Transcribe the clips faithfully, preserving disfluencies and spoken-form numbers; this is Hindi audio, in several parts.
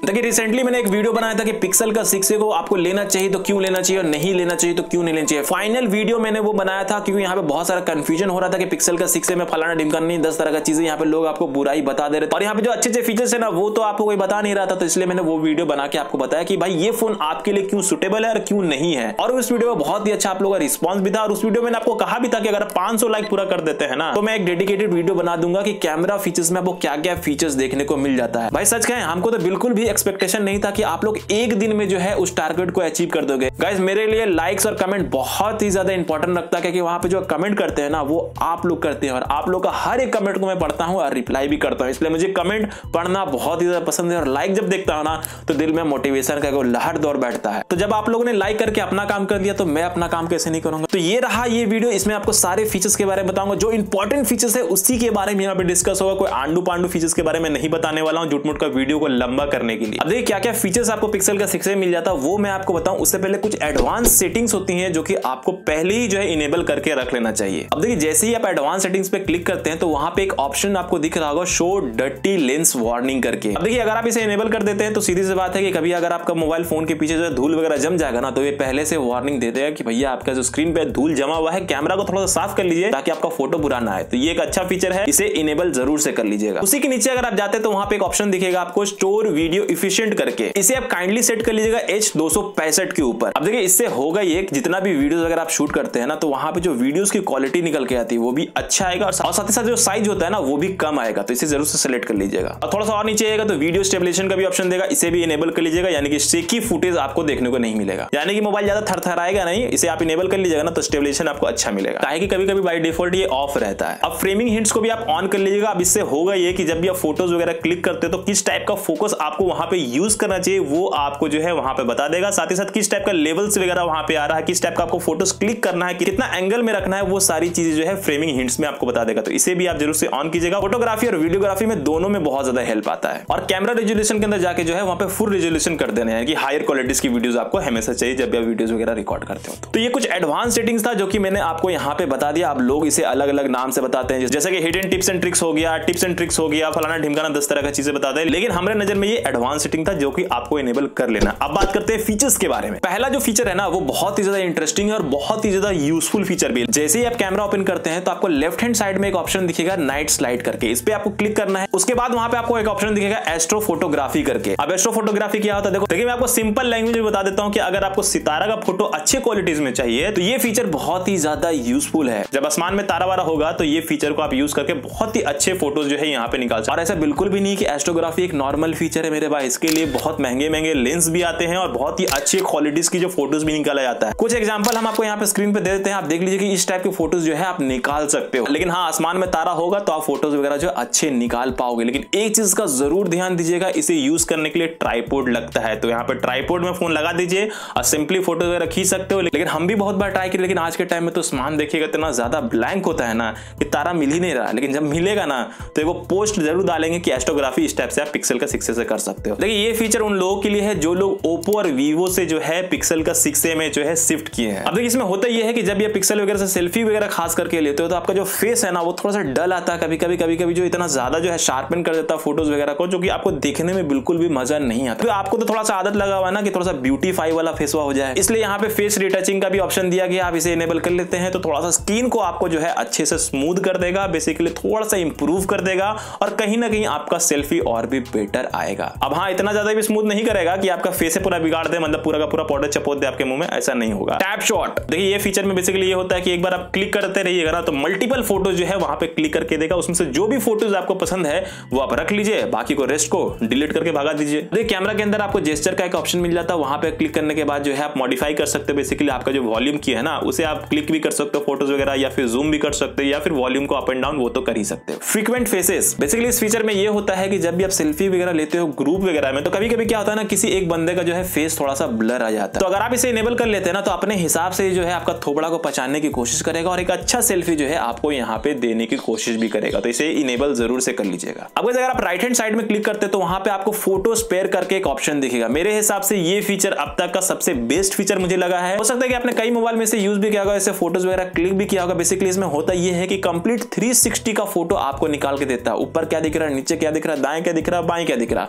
देखिए रिसेंटली मैंने एक वीडियो बनाया था कि पिक्सल का सिक्स ए को आपको लेना चाहिए तो क्यों लेना चाहिए और नहीं लेना चाहिए तो क्यों नहीं लेना चाहिए। फाइनल वीडियो मैंने वो बनाया था क्योंकि यहाँ पे बहुत सारा कंफ्यूजन हो रहा था कि पिक्सल का सिक्स ए में फलाना ढिमका नहीं, दस तरह का चीजें यहाँ पे लोग आपको बुराई बता दे रहे थे और यहाँ पे जो अच्छे अच्छे फीचर्स है ना वो तो आपको कोई बता नहीं रहा था। तो इसलिए मैंने वो वीडियो बना के आपको बताया कि भाई ये फोन आपके लिए क्यों सुटेबल है और क्यों नहीं है। और उस वीडियो में बहुत ही अच्छा आप लोगों का रिस्पॉन्स भी था और उस वीडियो में आपको कहा भी था कि अगर पांच सौ लाइक पूरा कर देते हैं ना तो मैं एक डेडिकेटेड वीडियो बना दूंगा कि कैमरा फीचर्स में आपको क्या क्या फीचर्स देखने को मिल जाता है। भाई सच कहें हमको तो बिल्कुल भी एक्सपेक्टेशन नहीं था कि आप लोग एक दिन में जो है उस टारगेट को अचीव कर दोगे। गाइस मेरे लिए लाइक्स और कमेंट बहुत ही ज्यादा इंपॉर्टेंट रखता है क्योंकि वहां पे जो कमेंट करते हैं ना वो आप लोग करते हैं और आप लोग का हर एक कमेंट को मैं पढ़ता हूं और रिप्लाई भी करता हूं। इसलिए मुझे कमेंट पढ़ना बहुत ही ज्यादा पसंद है और लाइक जब देखता हूं ना तो दिल में मोटिवेशन का लहर दौड़ बैठता है। तो जब आप लोगों ने लाइक करके अपना काम कर दिया तो मैं अपना काम कैसे नहीं करूंगा। तो ये रहा ये वीडियो, इसमें आपको सारे फीचर्स के बारे में बताऊंगा, जो इंपॉर्टेंट फीचर्स है उसी के बारे में यहाँ पे डिस्कस होगा। कोई आंडू पांडू फीचर्स के बारे में नहीं बताने वाला हूं झूठ मूठ का वीडियो को लंबा करने के लिए। अब देखिए क्या क्या फीचर्स आपको पिक्सल का सिक्स ए मिल जाता है वो मैं आपको बताऊं। उससे पहले कुछ एडवांस सेटिंग्स होती हैं जो कि आपको पहले ही जो है इनेबल करके रख लेना चाहिए। अब देखिए जैसे ही आप एडवांस सेटिंग्स पे क्लिक करते हैं तो वहां पे एक ऑप्शन आपको दिख रहा होगा शो डर्टी लेंस वार्निंग करके। अब देखिए अगर आप इसे इनेबल कर देते हैं तो सीधी सी बात है कि कभी अगर आपका मोबाइल फोन के पीछे जो धूल वगैरह जम जाएगा ना तो ये पहले से वार्निंग दे देगा कि भैया आपका जो स्क्रीन पे धूल जमा हुआ है कैमरा को थोड़ा सा साफ कर लीजिए ताकि आपका फोटो बुरा ना आए। तो ये एक अच्छा फीचर है, इसे इनेबल जरूर से कर लीजिएगा। उसी के नीचे अगर आप जाते हैं तो वहां पे एक ऑप्शन दिखेगा आपको स्टोर वीडियो इफिशिएंट करके, इसे आप काइंडली सेट कर लीजिएगा एच दो सौ पैंसठ के ऊपर। अब देखिए इससे होगा ये जितना भी वीडियोस अगर आप शूट करते हैं ना तो वहां पे जो वीडियोस की क्वालिटी निकल के आती है वो भी अच्छा आएगा और साथ ही साथ जो साइज होता है ना वो भी कम आएगा। तो इसे जरूर से सिलेक्ट कर लीजिएगा। और थोड़ा सा और नीचे आएगा तो वीडियो स्टेबलाइजेशन का भी ऑप्शन देगा, इसे भी इनेबल कर लीजिएगा यानी कि शेकी फुटेज आपको देखने को नहीं मिलेगा, यानी कि मोबाइल ज्यादा थरथराएगा नहीं। इसे आप इनेबल कर लीजिएगा ना तो स्टेबलाइजेशन आपको अच्छा मिलेगा, ताकि कभी कभी बाय डिफॉल्ट ये ऑफ रहता है। अब फ्रेमिंग हिंट्स को भी आप ऑन कर लीजिएगा। अब इससे होगा ये कि जब भी आप फोटोज वगैरह क्लिक करते हैं तो किस टाइप का फोकस आपको वहां पे यूज करना चाहिए वो आपको जो है वहां पे बता देगा। साथ ही साथ किस टाइप का लेवल्स वगैरह वहां पे आ रहा है, किस टाइप का आपको फोटोज क्लिक करना है, कितना एंगल में रखना है, वो सारी चीजें जो है फ्रेमिंग हिंट्स में आपको बता देगा। तो इसे भी आप जरूर से ऑन कीजिएगा। फोटोग्राफी और वीडियोग्राफी में दोनों में बहुत ज्यादा हेल्प आता है। और कैमरा रेजोल्यूशन के अंदर जाके जो है वहां पे फुल रेजोल्यूशन कर देना है कि हायर क्वालिटीज की वीडियोस आपको हमेशा चाहिए जब भी आप वीडियोस वगैरह रिकॉर्ड करते हो। तो ये कुछ एडवांस सेटिंग्स था जो कि मैंने आपको यहाँ पे बता दिया। आप लोग इसे अलग अलग नाम से बताते हैं, जैसे कि हिडन टिप्स एंड ट्रिक्स हो गया, टिप्स एंड ट्रिक्स हो गया, फलाना ढिमकाना, दस तरह का चीजें बताते हैं। लेकिन हमारे नजर में ये एडवांस सेटिंग था जो कि आपको इनेबल कर लेना। अब बात करते हैं फीचर्स के बारे में। पहला जो फीचर है ना वो बहुत ही ज्यादा इंटरेस्टिंग है और बहुत ही ज्यादा यूजफुल फीचर भी है। जैसे ही आप कैमरा ओपन करते हैं तो आपको लेफ्ट हैंड साइड में एक ऑप्शन दिखेगा नाइट स्लाइड करके, इस पे आपको क्लिक करना है। उसके बाद वहां पे आपको एक ऑप्शन दिखेगा एस्ट्रो फोटोग्राफी करके। अब एस्ट्रो फोटोग्राफी क्या होता है देखो, देखिए मैं आपको सिंपल लैंग्वेज में बता देता हूं कि अगर आपको सितारा का फोटो अच्छे क्वालिटीज में चाहिए तो ये फीचर बहुत ही ज्यादा यूजफुल है। जब आसमान में तारा वारा होगा तो ये फीचर को आप यूज करके बहुत ही अच्छे फोटोज जो है यहाँ पे निकाल सकते। और ऐसा बिल्कुल भी नहीं कि एस्ट्रोग्राफी एक नॉर्मल फीचर है मेरे भाई, इसके लिए बहुत महंगे महंगे लेंस भी आते हैं और बहुत ही अच्छी क्वालिटीज की जो फोटोज भी निकाला जाता है। कुछ एग्जांपल हम आपको यहाँ पे स्क्रीन पे दे देते हैं, आप देख लीजिए कि इस टाइप के फोटोज जो है आप निकाल सकते हो। लेकिन हाँ आसमान में तारा होगा तो आप फोटोज वगैरह जो अच्छे निकाल पाओगे। लेकिन एक चीज का जरूर ध्यान दीजिएगा, इसे यूज करने के लिए ट्राइपॉड लगता है। तो यहाँ पे ट्राइपॉड में फोन लगा दीजिए और सिंपली फोटो वगैरह खींच सकते हो। लेकिन हम भी बहुत बार ट्राई किए, लेकिन आज के टाइम में तो आसमान देखिएगा इतना ज्यादा ब्लैंक होता है ना कि तारा मिल ही नहीं रहा। लेकिन जब मिलेगा ना तो वो पोस्ट जरूर डालेंगे कि एस्ट्रोग्राफी इस टाइप से आप पिक्सल का सिक्स ए से कर सकते हो। देखिए ये फीचर उन लोगों के लिए है जो लोग ओप्पो और वीवो से जो है पिक्सल का सिक्स ए में जो है शिफ्ट किए हैं। अब देखिए इसमें होता ये है कि जब ये पिक्सल वगैरह से सेल्फी वगैरह खास करके लेते हो तो आपका जो फेस है ना वो थोड़ा सा डल आता है कभी कभी कभी कभी जो इतना ज्यादा जो है शार्पन कर देता है फोटोज वगैरह को, जो कि आपको देखने में बिल्कुल भी मजा नहीं आता। तो आपको तो थोड़ा सा आदत लगा हुआ है ना कि थोड़ा सा ब्यूटीफाई वाला फेस हो जाए, इसलिए यहाँ पे फेस रिटचिंग का भी ऑप्शन दिया गया। आप इसे इनेबल कर लेते हैं तो थोड़ा सा स्किन को आपको जो है अच्छे से स्मूथ कर देगा, बेसिकली थोड़ा सा इंप्रूव कर देगा और कहीं ना कहीं आपका सेल्फी और भी बेटर आएगा। अब हाँ इतना ज्यादा भी स्मूथ नहीं करेगा कि आपका फेस पूरा बिगाड़ दे, मतलब पूरा का पूरा पाउडर चपोत दे आपके मुंह में, ऐसा नहीं होगा। टैप शॉट देखिए ये फीचर में बेसिकली ये होता है कि एक बार आप क्लिक करते रहिएगा ना तो मल्टीपल फोटोज जो है वहां पे क्लिक करके देगा, उसमें से जो भी फोटोज आपको पसंद है वो आप रख लीजिए, बाकी को रेस्ट को डिलीट करके भगा दीजिए। देखिए कैमरा के अंदर आपको जेस्चर का एक ऑप्शन मिल जाता है, वहां पे क्लिक करने के बाद जो है आप मॉडिफाई कर सकते हो। बेसिकली आपका जो वॉल्यूम की है ना उसे आप क्लिक भी कर सकते हो फोटोज वगैरह, या फिर जूम भी कर सकते हो, या फिर वॉल्यूम को अप एंड डाउन वो तो कर ही सकते हो। फ्रीक्वेंट फेसेस बेसिकली इस फीचर में ये होता है कि जब भी आप सेल्फी वगैरह लेते हो ग्रुप वगैरह में तो कभी कभी क्या होता है ना किसी एक बंदे का जो है फेस थोड़ा सा ब्लर आ जाता है। तो अगर आप इसे इनेबल कर लेते हैं ना तो अपने हिसाब से जो है आपका थोबड़ा को पहचानने की कोशिश करेगा और एक अच्छा सेल्फी जो है आपको यहाँ पे देने की कोशिश भी करेगा। तो इसे इनेबल जरूर से कर लीजिएगा। अब अगर आप राइट हैंड साइड में क्लिक करते हैं तो वहां पे आपको फोटो स्पेयर करके एक ऑप्शन दिखेगा। मेरे हिसाब से ये फीचर अब तक का सबसे बेस्ट फीचर मुझे लगा है। हो सकता है कि आपने कई मोबाइल में से यूज भी किया होगा, ऐसे फोटोज वगैरह क्लिक भी किया होगा। बेसिकली इसमें होता ये है कि कंप्लीट थ्री सिक्सटी का फोटो आपको निकाल के देता है। ऊपर क्या दिख रहा है, नीचे क्या दिख रहा है, दाएं क्या दिख रहा है, बाएं क्या दिख रहा है, हर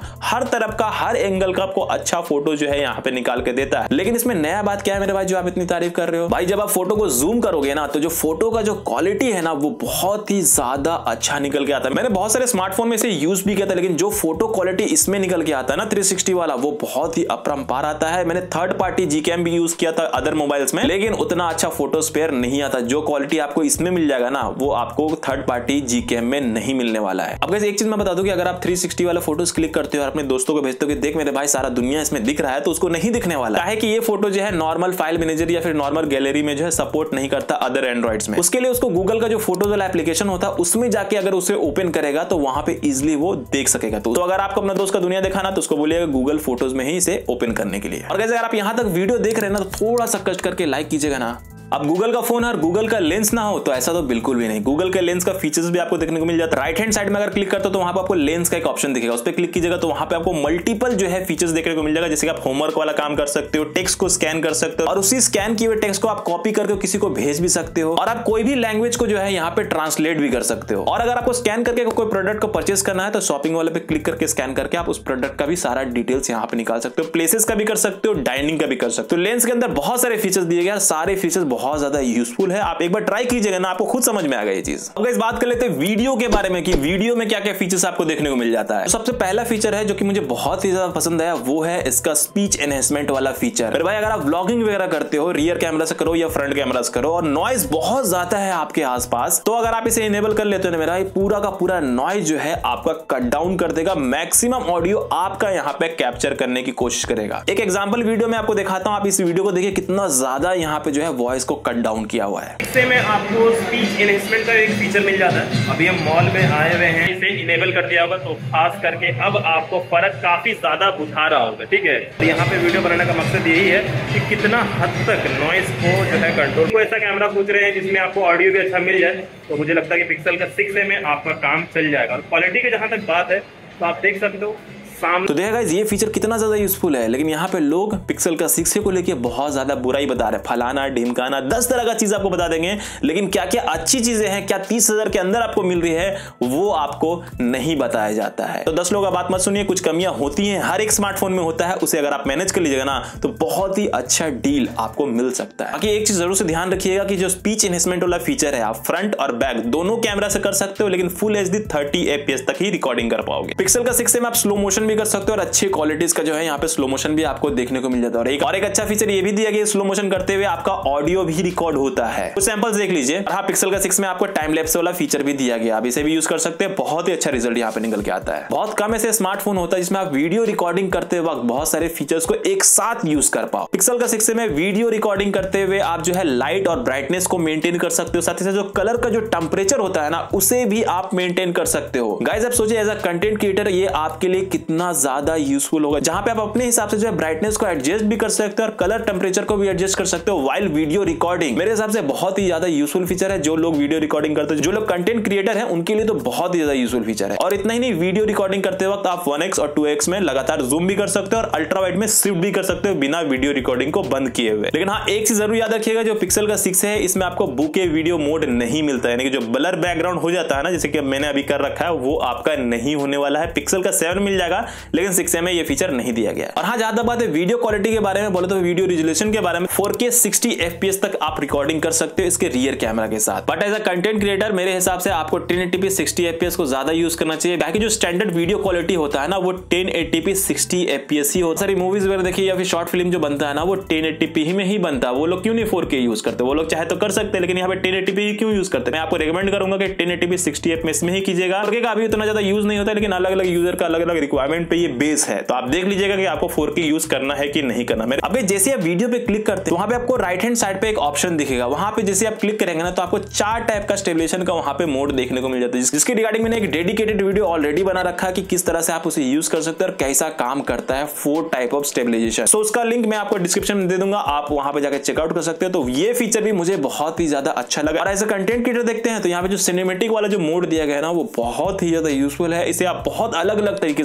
तरफ का हर एंगल का आपको अच्छा फोटो जो है यहाँ पे निकाल के देता है। लेकिन इसमें नया बात क्या है मेरे भाई जो आप इतनी तारीफ कर रहे हो, भाई जब आप फोटो को जूम करोगे ना तो जो फोटो का जो क्वालिटी है ना वो बहुत ही ज्यादा अच्छा निकल के आता है। मैंने बहुत सारे स्मार्टफोन में इसे यूज भी किया था, लेकिन जो फोटो क्वालिटी इसमें निकल के आता है ना थ्री सिक्सटी वाला वो बहुत ही अपरंपार आता है। मैंने थर्ड पार्टी जीकैम भी यूज किया था अदर मोबाइल्स में, लेकिन उतना अच्छा फोटो स्पेयर नहीं आता। जो क्वालिटी आपको इसमें मिल जाएगा ना वो आपको थर्ड पार्टी जीकैम में नहीं मिलने वाला है। अब एक चीज मैं बता दूं कि अगर आप थ्री सिक्सटी वाला फोटोज क्लिक करते हो और अपने दोस्तों को भेजते हो कि देख मेरे भाई सारा दुनिया इसमें दिख रहा है, तो उसको नहीं दिखने वाला है कि ये फोटो जो है नॉर्मल फाइल मैनेजर या फिर नॉर्मल गैलरी में जो है सपोर्ट नहीं करता अदर एंड्रॉइड्स में। उसके लिए उसको गूगल का जो फोटोज वाला एप्लीकेशन होता है उसमें जाके अगर उसे ओपन करेगा तो वहां पे इजिली वो देख सकेगा। तो, तो अगर आपको अपना दोस्त का दुनिया दिखाना तो उसको बोलिएगा गूगल फोटोज में ही इसे ओपन करने के लिए। और अगर आप यहां तक वीडियो देख रहे हैं ना तो थोड़ा सा कष्ट करके लाइक कीजिएगा ना। अब गूगल का फोन और गूगल का लेंस ना हो तो ऐसा तो बिल्कुल भी नहीं। गूगल के लेंस का फीचर्स भी आपको देखने को मिल जाता है। राइट हैंड साइड में अगर क्लिक करते हो तो वहां पे आपको लेंस का एक ऑप्शन दिखेगा, उस पर क्लिक कीजिएगा तो वहां पे आपको मल्टीपल जो है फीचर्स देखने को मिल जाएगा। जैसे कि आप होमवर्क वाला काम कर सकते हो, टेक्स्ट को स्कैन कर सकते हो और उसी स्कैन किए हुए टेक्स्ट को आप कॉपी करके किसी को भेज भी सकते हो और आप कोई भी लैंग्वेज को जो है यहाँ पे ट्रांसलेट भी कर सकते हो। और अगर आपको स्कैन करके कोई प्रोडक्ट को परचेस करना है तो शॉपिंग वाले पे क्लिक करके स्कैन करके आप उस प्रोडक्ट का भी सारा डिटेल्स यहाँ पे निकाल सकते हो, प्लेसेस का भी कर सकते हो, डाइनिंग का भी कर सकते हो। लेंस के अंदर बहुत सारे फीचर्स दिए गए, सारे फीचर्स बहुत ज्यादा यूजफुल है। आप एक बार ट्राई कीजिएगा ना आपको खुद समझ में आ गई ये चीज। अब इस बात कर लेते हैं वीडियो के बारे में कि वीडियो में क्या क्या फीचर्स आपको देखने को मिल जाता है। तो सबसे पहला फीचर है जो कि मुझे बहुत ही ज्यादा पसंद आया वो है इसका स्पीच एनहेंसमेंट वाला फीचर। फिर भाई अगर आप व्लॉगिंग वगैरह करते हो, रियर कैमरा से करो या फ्रंट कैमरा से करो और नॉइज बहुत ज्यादा है आपके आसपास, तो अगर आप इसे इनेबल कर लेते हो ना मेरा पूरा का पूरा नॉइज जो है आपका कट डाउन कर देगा। मैक्सिमम ऑडियो आपका यहाँ पे कैप्चर करने की कोशिश करेगा। एक एग्जांपल वीडियो में आपको दिखाता हूं, आप इस वीडियो को देखिए कितना ज्यादा यहाँ पे जो है वॉइस को कट डाउन किया हुआ है। इससे में आपको स्पीच एनहेंसमेंट का एक फीचर मिल जाता है। अभी हम मॉल में आए हुए हैं, इसे इनेबल कर दिया होगा तो खास करके अब आपको फर्क काफी ज्यादा बुझा रहा होगा। ठीक है, तो यहाँ पे वीडियो बनाने का मकसद यही है कि कितना हद तक नॉइस को जो है कंट्रोल। कोई ऐसा कैमरा पूछ रहे हैं जिसमें आपको ऑडियो भी अच्छा मिल जाए तो मुझे लगता है कि पिक्सल का सिक्स ए में आपका काम चल जाएगा। और क्वालिटी की जहां तक बात है तो आप देख सकते हो तो देखा गाइस ये फीचर कितना ज्यादा यूजफुल है, लेकिन यहाँ पे लोग पिक्सल का सिक्स को लेके बहुत ज्यादा बुराई बता रहे हैं, फलाना ढिमकाना दस तरह का चीज आपको बता देंगे, लेकिन क्या क्या अच्छी चीजें हैं, क्या तीस हजार के अंदर आपको मिल रही है वो आपको नहीं बताया जाता है। तो दस लोग का बात मत सुनिए, कुछ कमियां होती हैं, हर एक स्मार्टफोन में होता है, उसे अगर आप मैनेज कर लीजिएगा ना तो बहुत ही अच्छा डील आपको मिल सकता है। बाकी एक चीज जरूर से ध्यान रखिएगा कि जो स्पीच एनहेंसमेंट वाला फीचर है आप फ्रंट और बैक दोनों कैमरा से कर सकते हो, लेकिन full H D thirty FPS तक ही रिकॉर्डिंग कर पाओगे। पिक्सल का सिक्स में आप स्लो मोशन भी कर सकते हो और अच्छे क्वालिटीज का जो है यहाँ पे स्लो मोशन भी आपको देखने को मिल जाता है। और एक और एक अच्छा फीचर ये भी दिया गया स्लो मोशन करते हुए आपका ऑडियो भी रिकॉर्ड होता है। कुछ सैंपल्स देख लीजिए। हाँ, पिक्सल का सिक्स में आपको टाइम लैप्स वाला फीचर भी दिया गया, आप इसे भी यूज कर सकते हैं, बहुत ही अच्छा रिजल्ट यहाँ पे निकल के आता है। बहुत कम ऐसे स्मार्टफोन होता है जिसमें आप वीडियो रिकॉर्डिंग करते वक्त बहुत सारे फीचर्स को एक साथ यूज कर पाओ। पिक्सल का सिक्स में वीडियो रिकॉर्डिंग करते हुए आप जो है लाइट और ब्राइटनेस को मेंटेन कर सकते हो, साथ ही साथ जो कलर का जो टेम्परेचर होता है ना उसे भी आप मेंटेन कर सकते हो। गाइस आप सोचिए एज अ कंटेंट क्रिएटर ये आपके लिए कितना ज्यादा यूजफुल होगा, जहां पे आप अपने हिसाब से जो है ब्राइटनेस को एडजस्ट भी कर सकते हो और कलर टेम्परेचर को भी एडजस्ट कर सकते हो व्हाइल वीडियो रिकॉर्डिंग। मेरे हिसाब से बहुत ही ज्यादा यूजफुल फीचर है। जो लोग वीडियो रिकॉर्डिंग करते हैं, जो लोग कंटेंट क्रिएटर हैं उनके लिए तो बहुत ही ज्यादा यूजफुल फीचर है। और इतना ही नहीं, वीडियो रिकॉर्डिंग करते वक्त आप वन एक्स और टू एक्स में लगातार जूम भी कर सकते हो और अल्ट्रा वाइड में शिफ्ट भी कर सकते हो बिना वीडियो रिकॉर्डिंग को बंद किए हुए। लेकिन हाँ, एक चीज जरूर याद रखिएगा, जो पिक्सल का सिक्स है इसमें आपको बुके वीडियो मोड नहीं मिलता है, यानी कि जो ब्लर बैकग्राउंड हो जाता है ना, जैसे कि मैंने अभी कर रखा है, वो आपका नहीं होने वाला है। पिक्सल का सेवन मिल जाएगा, लेकिन सिक्स में ये फीचर नहीं दिया गया। और हाँ, ज्यादा बात है वीडियो क्वालिटी के बारे में बोले तो वीडियो रिजोल्यूशन के बारे में फोर के सिक्सटी एफपीएस तक आप रिकॉर्डिंग कर सकते हो इसके रियर कैमरा के साथ। But as a content creator मेरे हिसाब से आपको ten eighty P sixty FPS को ज्यादा यूज करना चाहिए। बाकी जो स्टैंडर्ड वीडियो क्वालिटी होता है ना वो ten eighty P sixty FPS ही होता है। सारी मूवीज वगैरह देखिए या फिर शॉर्ट फिल्म जो बनता है ना वो टेन एटी पी ही में ही बनता है। वो लोग क्यों नहीं फोर के यूज करते? वो लोग चाहे तो कर सकते हैं, लेकिन यहाँ पे टेन एटी पी क्यों यूज करते हैं? मैं आपको रिकमेंड करूंगा कि ten eighty P sixty FPS में ही कीजिएगा। अभी उतना ज्यादा यूज नहीं होता, लेकिन अलग अलग यूजर का अलग अलग रिक्वायरमेंट पे ये बेस है, तो आप देख लीजिएगा कि आपको फोर के यूज करना है कि नहीं करना। मेरे अब जैसे आप वीडियो पे क्लिक करते हैं वहां पे आपको राइट हैंड साइड पे एक ऑप्शन दिखेगा, वहां पे जैसे आप क्लिक करेंगे ना तो आपको चार टाइप का स्टेबलाइजेशन का वहां पे मोड देखने को मिल जाता है, जिसके रिगार्डिंग मैंने एक डेडिकेटेड वीडियो ऑलरेडी बना रखा है कि किस तरह से आप उसे यूज कर सकते हैं और कैसा काम करता है four type of stabilization. So उसका लिंक मैं आपको डिस्क्रिप्शन में दे दूंगा, आप वहां पे जाकर चेकआउट कर सकते हो। तो ये फीचर भी मुझे बहुत ही ज्यादा अच्छा लगा। और एज अ कंटेंट क्रिएटर देखते हैं तो यहाँ पे जो सिनेमेटिक वाला जो मोड दिया गया है ना वो बहुत ही ज्यादा यूजफुल है। इसे आप बहुत अलग अलग तरीके से यूज कर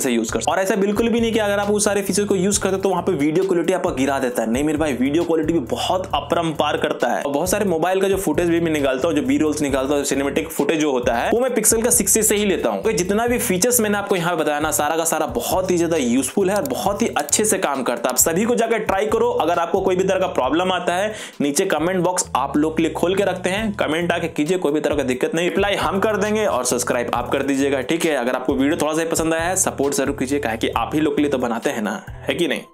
फीचर्स। और ऐसा बिल्कुल भी नहीं कि अगर आप उस सारे फीचर को यूज करते तो वहां पे वीडियो क्वालिटी आपको गिरा देता है। नहीं मेरे भाई, वीडियो क्वालिटी भी बहुत अपरंपार करता है। और बहुत सारे मोबाइल का जो फुटेज भी मैं निकालता हूँ, जो बी रोल्स निकालता हूँ, सिनेमेटिक फुटेज जो होता है वो मैं पिक्सल का सिक्स से ही लेता हूँ। तो जितना भी फीचर्स मैंने आपको यहाँ बताया ना, सारा का सारा बहुत ही ज्यादा यूजफुल है और बहुत ही अच्छे से काम करता है। आप सभी को जाकर ट्राई करो। अगर आपको कोई भी तरह का प्रॉब्लम आता है, नीचे कमेंट बॉक्स आप लोग के लिए खोल के रखते हैं, कमेंट आके कीजिए, कोई भी तरह का दिक्कत नहीं, रिप्लाई हम कर देंगे और सब्सक्राइब आप कर दीजिएगा, ठीक है। अगर आपको वीडियो थोड़ा सा पसंद आया है, सपोर्ट जरूर कीजिए, कि आप ही लोग के लिए तो बनाते हैं ना, है कि नहीं।